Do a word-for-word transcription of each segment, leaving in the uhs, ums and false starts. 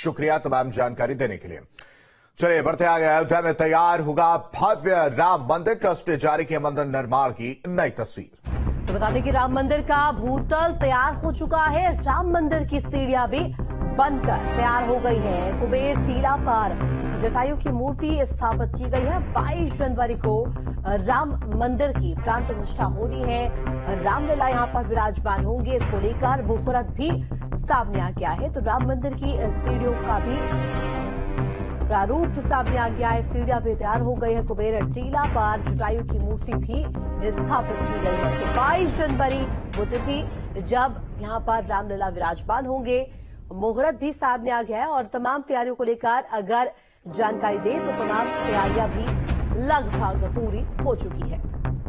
शुक्रिया तमाम जानकारी देने के लिए। चलिए बढ़ते आगे। अयोध्या में तैयार होगा भव्य राम मंदिर। ट्रस्ट ने जारी किया मंदिर निर्माण की नई तस्वीर। तो बता दें कि राम मंदिर का भूतल तैयार हो चुका है। राम मंदिर की सीढ़ियां भी बनकर तैयार हो गई है। कुबेर टीला पर जटायु की मूर्ति स्थापित की गई है। बाईस जनवरी को राम मंदिर की प्राण प्रतिष्ठा होनी है। रामलला यहां पर विराजमान होंगे। इसको लेकर मुहूर्त भी सामने आ गया है। तो राम मंदिर की सीढ़ियों का भी प्रारूप सामने आ गया है। सीढ़ियां भी तैयार हो गई है। कुबेर टीला पर जटायु की मूर्ति भी स्थापित की गई है। तो बाईस जनवरी वो तिथि जब यहां पर रामलला विराजमान होंगे। मुहूर्त भी सामने आ गया है और तमाम तैयारियों को लेकर अगर जानकारी दें तो तमाम तैयारियां भी लगभग पूरी हो चुकी है।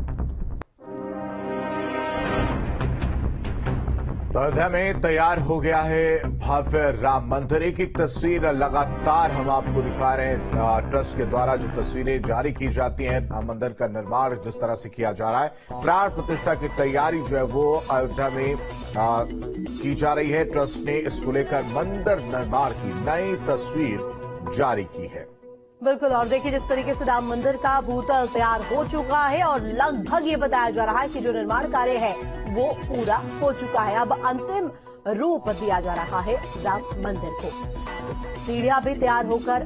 अयोध्या में तैयार हो गया है भव्य राम मंदिर। एक एक तस्वीर लगातार हम आपको दिखा रहे हैं। ट्रस्ट के द्वारा जो तस्वीरें जारी की जाती हैं, राम मंदिर का निर्माण जिस तरह से किया जा रहा है, प्राण प्रतिष्ठा की तैयारी जो है वो अयोध्या में आ, की जा रही है। ट्रस्ट ने इसको लेकर मंदिर निर्माण की नई तस्वीर जारी की है। बिल्कुल, और देखिए जिस तरीके से राम मंदिर का भूतल तैयार हो चुका है और लगभग ये बताया जा रहा है कि जो निर्माण कार्य है वो पूरा हो चुका है। अब अंतिम रूप दिया जा रहा है राम मंदिर को। सीढ़ियां भी तैयार होकर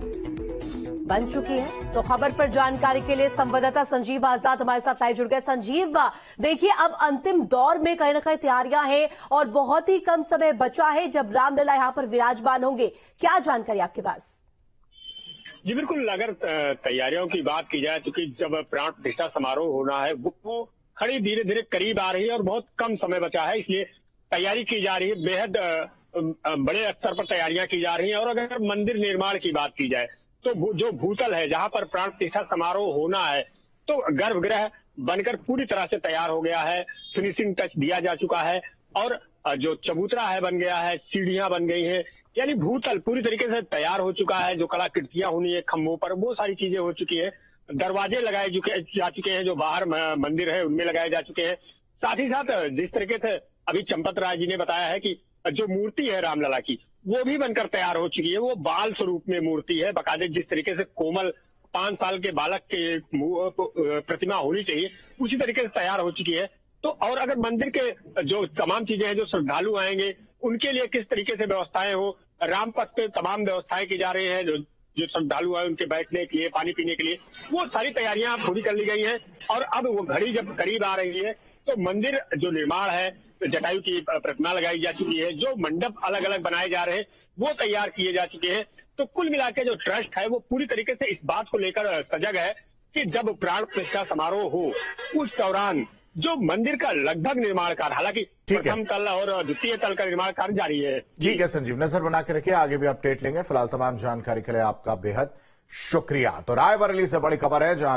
बन चुकी है। तो खबर पर जानकारी के लिए संवाददाता संजीव आजाद हमारे साथ लाइव जुड़ गए। संजीव, देखिए अब अंतिम दौर में कहीं ना कहीं तैयारियां हैं और बहुत ही कम समय बचा है जब रामलला यहां पर विराजमान होंगे। क्या जानकारी आपके पास? जी बिल्कुल, अगर तैयारियों की बात की जाए तो कि जब प्राण प्रतिष्ठा समारोह होना है वो खड़ी धीरे धीरे करीब आ रही है और बहुत कम समय बचा है, इसलिए तैयारी की जा रही है। बेहद बड़े स्तर पर तैयारियां की जा रही हैं। और अगर मंदिर निर्माण की बात की जाए तो जो भूतल है जहां पर प्राण प्रतिष्ठा समारोह होना है, तो गर्भगृह बनकर पूरी तरह से तैयार हो गया है। फिनिशिंग टच दिया जा चुका है और जो चबूतरा है बन गया है, सीढ़ियां बन गई हैं, यानी भूतल पूरी तरीके से तैयार हो चुका है। जो कलाकृतियां होनी है खंभों पर, वो सारी चीजें हो चुकी है। दरवाजे लगाए जा चुके हैं, जो बाहर मंदिर है उनमें लगाए जा चुके हैं। साथ ही साथ जिस तरीके से अभी चंपत राय जी ने बताया है कि जो मूर्ति है रामलला की वो भी बनकर तैयार हो चुकी है। वो बाल स्वरूप में मूर्ति है। बाकायदे जिस तरीके से कोमल पांच साल के बालक के प्रतिमा होनी चाहिए उसी तरीके से तैयार हो चुकी है। तो और अगर मंदिर के जो तमाम चीजें हैं, जो श्रद्धालु आएंगे उनके लिए किस तरीके से व्यवस्थाएं हो, राम पथ पे तमाम व्यवस्थाएं की जा रही हैं। जो जो श्रद्धालु आए उनके बैठने के लिए, पानी पीने के लिए, वो सारी तैयारियां पूरी कर ली गई हैं। और अब वो घड़ी जब करीब आ रही है तो मंदिर जो निर्माण है, जटायु की प्रतिमा लगाई जा चुकी है, जो मंडप अलग अलग बनाए जा रहे हैं वो तैयार किए जा चुके हैं। तो कुल मिला के जो ट्रस्ट है वो पूरी तरीके से इस बात को लेकर सजग है कि जब प्राण प्रतिष्ठा समारोह हो उस दौरान जो मंदिर का लगभग निर्माण कार्य, हालांकि प्रथम तल और द्वितीय तल का निर्माण कार्य जारी है। ठीक है संजीव, नजर बना के रखिए, आगे भी अपडेट लेंगे। फिलहाल तमाम जानकारी के लिए आपका बेहद शुक्रिया। तो रायबरेली से बड़ी खबर है जहां